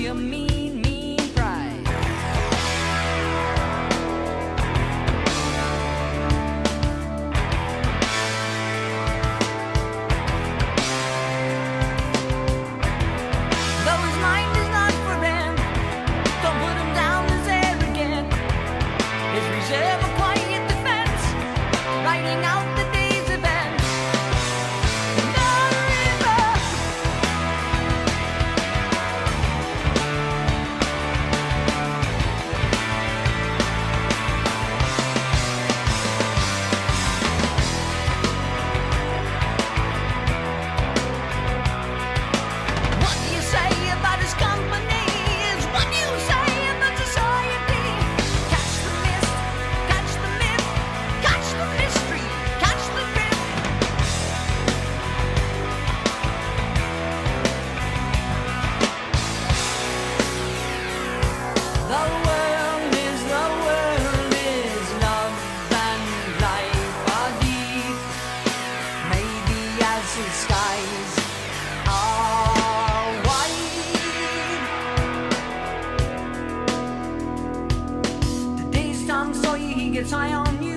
your mean, mean pride. Though his mind is not for rent, don't put him down as arrogant. His reserve a quiet defense, writing out the day's events. The river. What do you say about his company is what you say about society. Catch the mist, catch the myth, catch the mystery, catch the drift. The world is love and life are deep. Maybe as his skies are wide. The day's Tom Sawyer, he gets high on you.